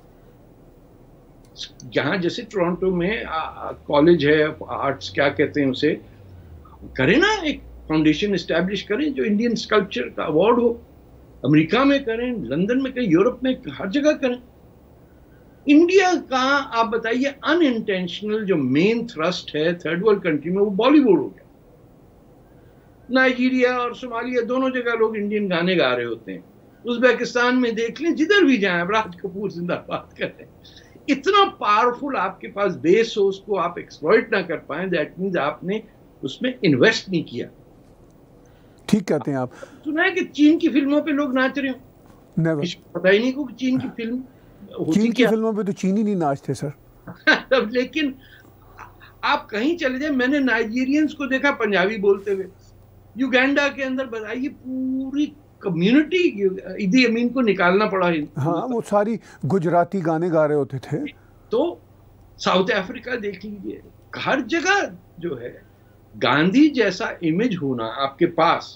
यहाँ जैसे टोरंटो में कॉलेज है आर्ट्स, क्या कहते हैं उसे, करें ना, एक फाउंडेशन एस्टैब्लिश करें जो इंडियन स्कल्पचर का अवार्ड हो। अमेरिका में करें, लंदन में करें, यूरोप में, हर जगह करें। इंडिया का आप बताइए अनइंटेंशनल जो मेन थ्रस्ट है थर्ड वर्ल्ड कंट्री में, वो बॉलीवुड हो गया। नाइजीरिया और सोमालिया दोनों जगह लोग इंडियन गाने गा रहे होते हैं। उज्बेकिस्तान में देख लें, जिधर भी जाएं, राज कपूर जिंदाबाद करें। इतना पावरफुल आपके पास बेस हो, उसको आप एक्सप्लॉइट ना कर पाए, दैट मीन्स आपने उसमें इन्वेस्ट नहीं किया। ठीक कहते हैं आप। सुना है कि चीन की फिल्मों पे लोग नाच रहे हो? नेवर। पता ही नहीं को कि चीन की फिल्म होती चीन की क्या? फिल्मों पे तो चीन ही नहीं नाचते सर। लेकिन आप कहीं चले जाए, मैंने नाइजीरियंस को देखा पंजाबी बोलते हुए। युगांडा के अंदर बताइए पूरी कम्युनिटी, इदी अमीन को निकालना पड़ा। हाँ, वो सारी गुजराती गाने गा रहे होते थे। तो साउथ अफ्रीका देख लीजिए, हर जगह जो है गांधी जैसा इमेज होना आपके पास,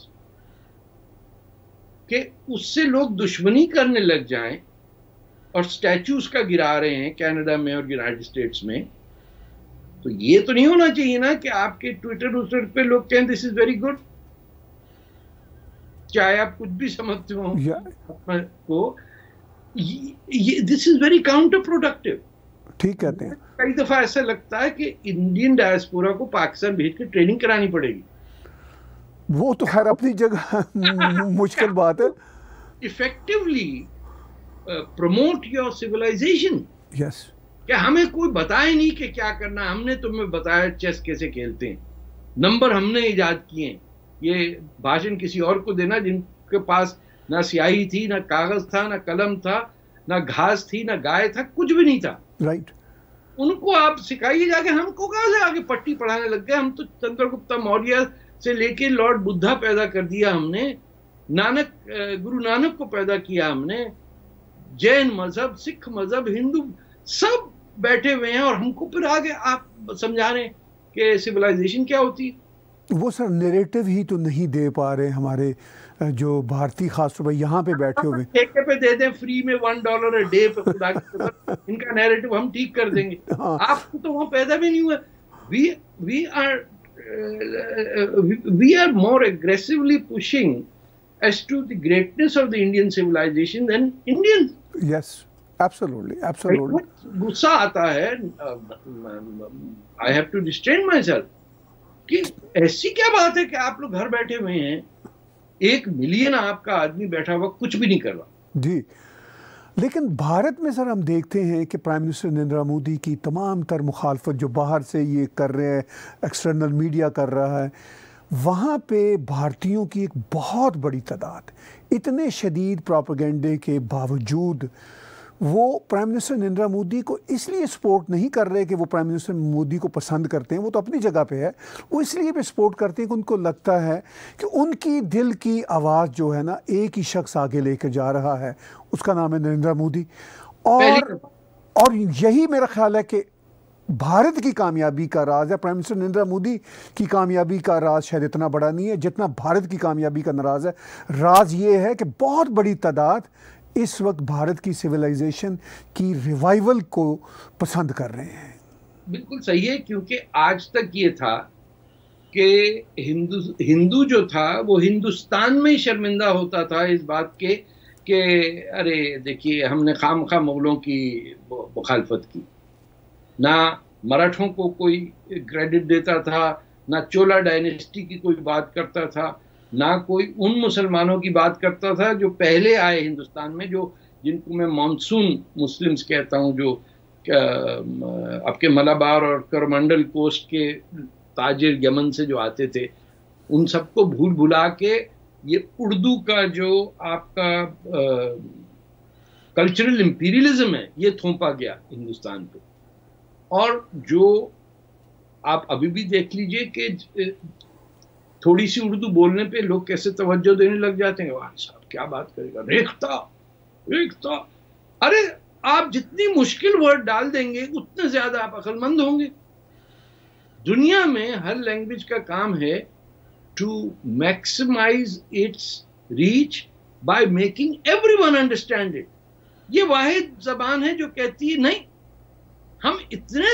कि उससे लोग दुश्मनी करने लग जाएं और स्टैचूज का गिरा रहे हैं कनाडा में और यूनाइटेड स्टेट्स में, तो ये तो नहीं होना चाहिए ना कि आपके ट्विटर पे लोग कहें दिस इज वेरी गुड, चाहे आप कुछ भी समझते हो को, ये this is very counterproductive. ठीक कहते हैं। कई दफा ऐसा लगता है कि इंडियन डायस्पोरा को पाकिस्तान भेज के ट्रेनिंग करानी पड़ेगी। वो तो खैर अपनी जगह मुश्किल बात है। Effectively promote your civilisation. Yes. क्या हमें कोई बताए नहीं कि क्या करना, हमने तुम्हें बताया चेस कैसे खेलते हैं, नंबर हमने इजाद किए। ये भाषण किसी और को देना जिनके पास ना स्याही थी, ना कागज था, ना कलम था, ना घास थी, ना गाय था, कुछ भी नहीं था। राइट। उनको आप सिखाइए जाके। हमको कहां से आगे पट्टी पढ़ाने लग गए? हम तो चंद्रगुप्ता मौर्य से लेके लॉर्ड बुद्धा पैदा कर दिया हमने, नानक, गुरु नानक को पैदा किया हमने, जैन मजहब, सिख मजहब, हिंदू सब बैठे हुए हैं, और हमको फिर आगे आप समझा रहे हैं कि सिविलाइजेशन क्या होती है। वो सर नैरेटिव ही तो नहीं दे पा रहे हमारे जो भारतीय खास तौर पर यहाँ पे बैठे हुए। ठेके पे दे दें फ्री में $1 a डे पे, खुदा की कसम, इनका नैरेटिव हम ठीक कर देंगे। हाँ। आपको तो वहां पैदा भी नहीं हुआ। we are more aggressively pushing as to the greatness of the Indian civilization than Indians. Yes, absolutely, absolutely. गुस्सा आता है, I have to restrain myself, कि ऐसी क्या बात है कि आप लोग घर बैठे हुए हैं, 1 मिलियन आपका आदमी बैठा हुआ कुछ भी नहीं कर रहा। जी, लेकिन भारत में सर हम देखते हैं कि प्राइम मिनिस्टर नरेंद्र मोदी की तमाम तर मुखालफत जो बाहर से ये कर रहे हैं, एक्सटर्नल मीडिया कर रहा है, वहाँ पे भारतीयों की एक बहुत बड़ी तादाद, इतने शदीद प्रोपेगेंडे के बावजूद वो प्राइम मिनिस्टर नरेंद्र मोदी को इसलिए सपोर्ट नहीं कर रहे कि वो प्राइम मिनिस्टर मोदी को पसंद करते हैं, वो तो अपनी जगह पे है, वो इसलिए भी सपोर्ट करते हैं कि उनको लगता है कि उनकी दिल की आवाज़ जो है ना एक ही शख्स आगे लेकर जा रहा है, उसका नाम है नरेंद्र मोदी। और यही मेरा ख्याल है कि भारत की कामयाबी का राज है। प्राइम मिनिस्टर नरेंद्र मोदी की कामयाबी का राज शायद इतना बड़ा नहीं है जितना भारत की कामयाबी का राज है। राज ये है कि बहुत बड़ी तादाद इस वक्त भारत की सिविलाइजेशन की रिवाइवल को पसंद कर रहे हैं। बिल्कुल सही है, क्योंकि आज तक ये था कि हिंदू जो था वो हिंदुस्तान में ही शर्मिंदा होता था इस बात के कि अरे देखिए हमने खामखा मुगलों की मुखालफत की, ना मराठों को कोई क्रेडिट देता था, ना चोला डायनेस्टी की कोई बात करता था, ना कोई उन मुसलमानों की बात करता था जो पहले आए हिंदुस्तान में, जो जिनको मैं मानसून मुस्लिम्स कहता हूं, जो आपके मलाबार और करमंडल कोस्ट के ताजिर यमन से जो आते थे, उन सबको भूल भुला के ये उर्दू का जो आपका कल्चरल इंपीरियलिज्म है, ये थोपा गया हिंदुस्तान पे। और जो आप अभी भी देख लीजिए कि थोड़ी सी उर्दू बोलने पे लोग कैसे तवज्जो देने लग जाते हैं, वाह साहब क्या बात करेगा, रेखता रेखता। अरे आप जितनी मुश्किल वर्ड डाल देंगे उतने ज्यादा आप अक्लमंद होंगे। दुनिया में हर लैंग्वेज का काम है to maximise its reach by making everyone understand it. ये वाहिद जबान है जो कहती है नहीं, हम इतने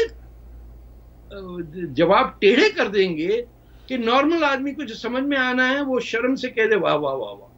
जवाब टेढ़े कर देंगे कि नॉर्मल आदमी को जो समझ में आना है वो शर्म से कह दे वाह वाह वाह वाह।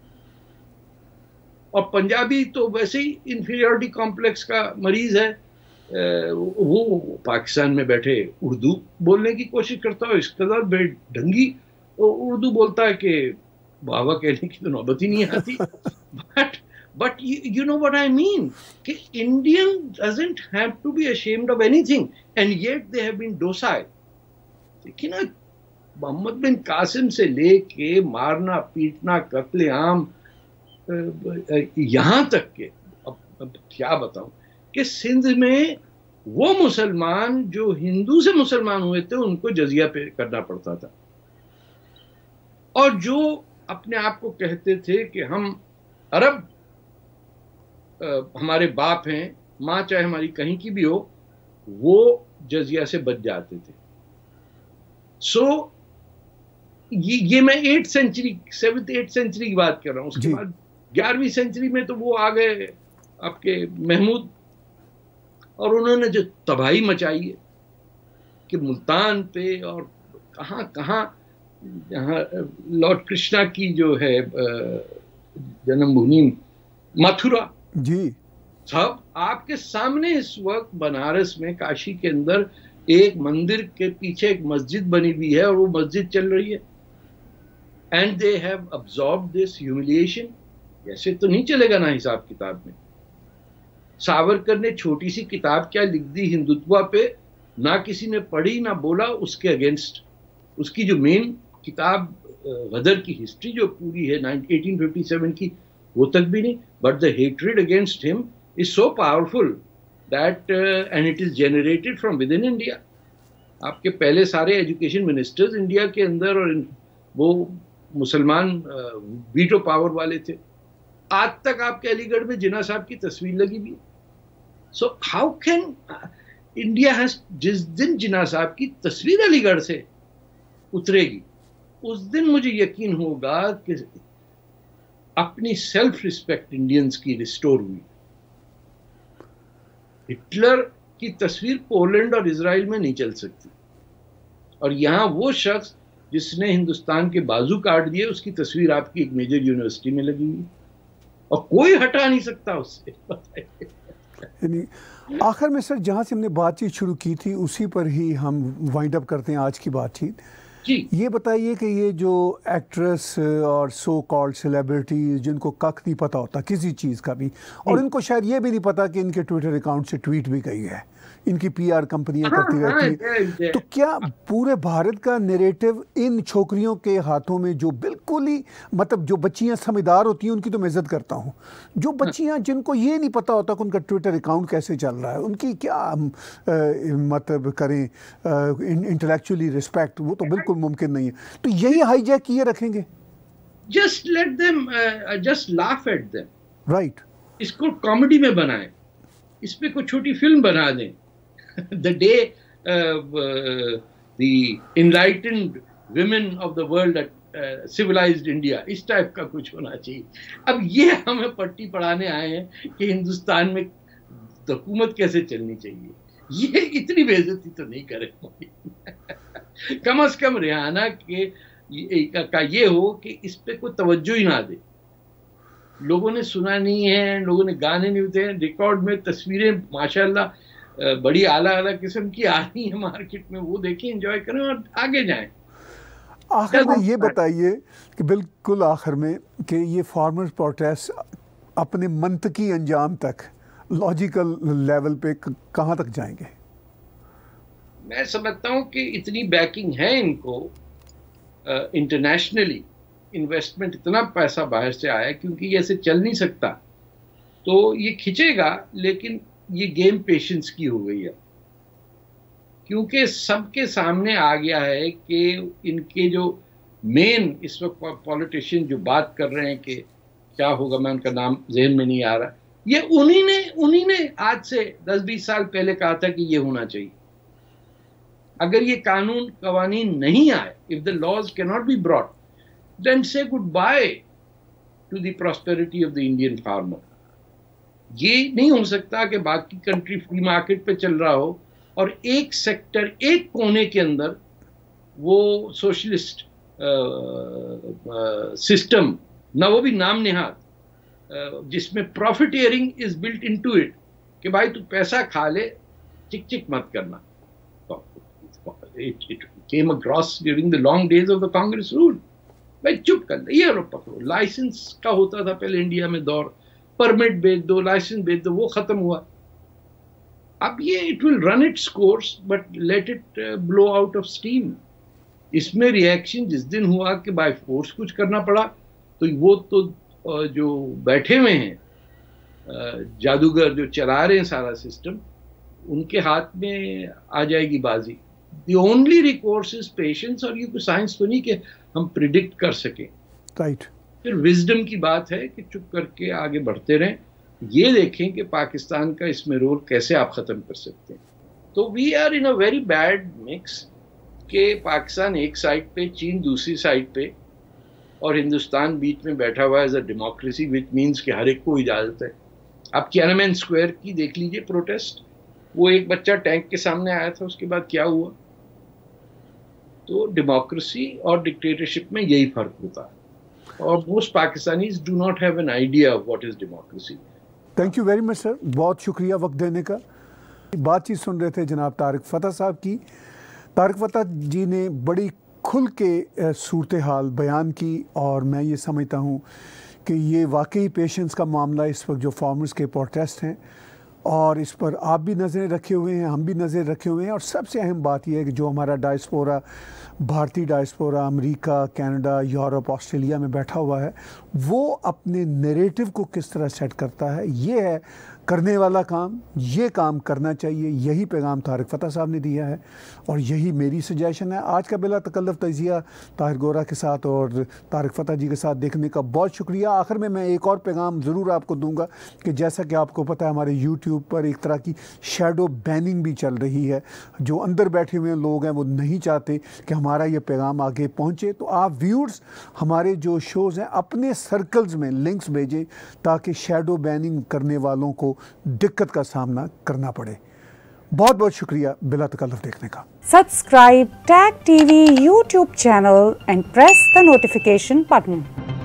और पंजाबी तो वैसे ही इंफीरियरिटी कॉम्प्लेक्स का मरीज है, वो पाकिस्तान में बैठे उर्दू बोलने की कोशिश करता है, इस कदर बेढंगी उर्दू बोलता है कि वाह वाह कहने की तो नौबत ही नहीं आती। But you know what I mean? कि Indian doesn't have to be ashamed of anything, and yet they have been docile. देखिए ना, मोहम्मद बिन कासिम से लेके मारना पीटना कत्लेआम यहाँ तक के अब क्या बताऊं कि सिंध में वो मुसलमान जो हिंदू से मुसलमान हुए थे उनको जजिया पे करना पड़ता था, और जो अपने आप को कहते थे कि हम अरब हमारे बाप हैं, माँ चाहे हमारी कहीं की भी हो, वो जजिया से बच जाते थे। सो ये मैं 8th century 7th 8th century की बात कर रहा हूँ। उसके बाद 11वीं सेंचुरी में तो वो आ गए आपके महमूद, और उन्होंने जो तबाही मचाई है कि मुल्तान पे और कहाँ कहाँ, यहाँ लॉर्ड कृष्णा की जो है जन्मभूमि मथुरा जी, सब आपके सामने इस वक्त बनारस में काशी के अंदर एक मंदिर के पीछे एक मस्जिद बनी हुई है और वो मस्जिद चल रही है। And they have absorbed this humiliation. ऐसे तो नहीं चलेगा ना हिसाब किताब में। सावरकर ने छोटी सी किताब क्या लिख दी हिंदुत्व पे, ना किसी ने पढ़ी ना बोला उसके अगेंस्ट। उसकी जो मेन किताब गदर की हिस्ट्री जो पूरी है 1857 की, वो तक भी नहीं। But the hatred against him is so powerful that and it is generated from within India. आपके पहले सारे एजुकेशन मिनिस्टर्स इंडिया के अंदर और वो मुसलमान वीटो पावर वाले थे। आज तक आपके अलीगढ़ में जिन्ना साहब की तस्वीर लगी हुई है। So how can India has, जिस दिन जिन्ना साहब की तस्वीर अलीगढ़ से उतरेगी उस दिन मुझे यकीन होगा कि अपनी सेल्फ रिस्पेक्ट इंडियंस की रिस्टोर हुई। हिटलर की तस्वीर पोलैंड और इजराइल में नहीं चल सकती, और यहां वो शख्स जिसने हिंदुस्तान के बाजू काट दिए उसकी तस्वीर आपकी एक मेजर यूनिवर्सिटी में लगी हुई और कोई हटा नहीं सकता उससे। आखिर में सर, जहां से हमने बातचीत शुरू की थी उसी पर ही हम वाइंड अप करते हैं आज की बातचीत। ये बताइए कि ये जो एक्ट्रेस और सो कॉल्ड सेलिब्रिटीज जिनको कख नहीं पता होता किसी चीज़ का भी, और इनको शायद ये भी नहीं पता कि इनके ट्विटर अकाउंट से ट्वीट भी गई है, इनकी पीआर कंपनियां करती रहती हैं, तो क्या पूरे भारत का नैरेटिव इन छोकरियों के हाथों में, जो बिल्कुल ही मतलब जो बच्चियां समझदार होती हैं उनकी तो मैं इज्जत करता हूं, जो बच्चियां जिनको ये नहीं पता होता कि उनका ट्विटर अकाउंट कैसे चल रहा है, उनकी क्या मतलब करें इंटेलेक्चुअली रिस्पेक्ट, वो तो बिल्कुल मुमकिन नहीं है। तो यही हाईजैक किए रखेंगे। Just let them, just laugh at them, right. इसको कॉमेडी में बनाएं, इस पे कोई छोटी फिल्म बना दें। The day the enlightened women of the world civilized India, इस टाइप का कुछ होना चाहिए। अब ये हमें पट्टी पढ़ाने आए हैं कि हिंदुस्तान में हुकूमत कैसे चलनी चाहिए, ये इतनी बेइज्जती तो नहीं करे। कम से कम रिहाना का ये हो कि इस पे कोई तवज्जो ही ना दे। लोगों ने सुना नहीं है, लोगों ने गाने नहीं होते हैं, रिकॉर्ड में तस्वीरें माशाल्लाह बड़ी आला किस्म की आ रही है मार्केट में, वो देखें, एंजॉय करें और आगे जाएं। आखिर में ये बताइए कि बिल्कुल आखिर में कि ये फार्मर्स प्रोटेस्ट अपने मंतकी अंजाम तक लॉजिकल लेवल पे कहाँ तक जाएंगे? मैं समझता हूँ कि इतनी बैकिंग है इनको, इंटरनेशनली इन्वेस्टमेंट, इतना पैसा बाहर से आया, क्योंकि ये ऐसे चल नहीं सकता, तो ये खिंचेगा। लेकिन ये गेम पेशेंस की हो गई है, क्योंकि सबके सामने आ गया है कि इनके जो मेन इस वक्त पॉलिटिशियन जो बात कर रहे हैं कि क्या होगा, मैं उनका नाम ज़हन में नहीं आ रहा, ये उन्हीं ने आज से 10-20 साल पहले कहा था कि ये होना चाहिए। अगर ये कानून कवानीन नहीं आए, if the laws can not be brought, then say goodbye to the prosperity of the Indian farmer. ये नहीं हो सकता कि बाकी कंट्री फ्री मार्केट पे चल रहा हो और एक सेक्टर, एक कोने के अंदर वो सोशलिस्ट सिस्टम, ना वो भी नाम नेहाद, जिसमें profiteering is built into it, कि भाई तू पैसा खा ले, चिक चिक मत करना। It came across during the long days of the Congress rule. भाई चुप कर ले, ये पकड़ो। लाइसेंस का होता था पहले इंडिया में दौर, परमिट बेच दो, लाइसेंस बेच दो, वो खत्म हुआ। अब ये it will run its course, but let it blow out of steam. इसमें रिएक्शन जिस दिन हुआ कि बाय फोर्स कुछ करना पड़ा, तो वो तो जो बैठे हुए हैं जादूगर जो चला रहे हैं सारा सिस्टम, उनके हाथ में आ जाएगी बाजी। The only recourse is patience, और ये कोई साइंस तो नहीं कि हम प्रिडिक्ट कर सकें। राइट। फिर विजडम की बात है कि चुप करके आगे बढ़ते रहें, ये देखें कि पाकिस्तान का इसमें रोल कैसे आप ख़त्म कर सकते हैं। तो we are in a very bad mix कि पाकिस्तान एक साइड पे, चीन दूसरी साइड पे, और हिंदुस्तान बीच में बैठा हुआ है as a democracy, which means कि हर एक को इजाज़त है। आप तियानमेन स्क्वायर की देख लीजिए प्रोटेस्ट, वो एक बच्चा टैंक के सामने आया था, उसके बाद क्या हुआ। तो डेमोक्रेसी और डिक्टेटरशिप में यही फर्क होता है, और most Pakistanis do not have an idea of what is democracy. Thank you very much sir, बहुत शुक्रिया वक्त देने का। बातचीत सुन रहे थे जनाब तारिक फ़तह साहब की। तारिक फ़तह जी ने बड़ी खुल के सूरत हाल बयान की, और मैं ये समझता हूँ कि ये वाकई पेशेंस का मामला इस वक्त जो फार्मर्स के प्रोटेस्ट हैं, और इस पर आप भी नज़रें रखे हुए हैं, हम भी नज़र रखे हुए हैं। और सबसे अहम बात यह है कि जो हमारा डायस्पोरा, भारतीय diaspora America, Canada, Europe, Australia में बैठा हुआ है, वो अपने नैरेटिव को किस तरह सेट करता है, ये है करने वाला काम। ये काम करना चाहिए, यही पैगाम तारिक फ़तह साहब ने दिया है, और यही मेरी सजेशन है। आज का बिला तकल्लुफ़ तजिया ताहिर गोरा के साथ और तारिक फ़तह जी के साथ देखने का बहुत शुक्रिया। आखिर में मैं एक और पैगाम ज़रूर आपको दूंगा कि जैसा कि आपको पता है, हमारे यूट्यूब पर एक तरह की शैडो बैनिंग भी चल रही है। जो अंदर बैठे हुए लोग हैं वो नहीं चाहते कि हमारा ये पैगाम आगे पहुँचे। तो आप व्यूअर्स हमारे जो शोज़ हैं अपने सर्कल्स में लिंक्स भेजें, ताकि शैडो बैनिंग करने वालों को दिक्कत का सामना करना पड़े। बहुत बहुत शुक्रिया बिला तकल्लुफ़ देखने का। Subscribe TAG TV YouTube channel and press the notification button.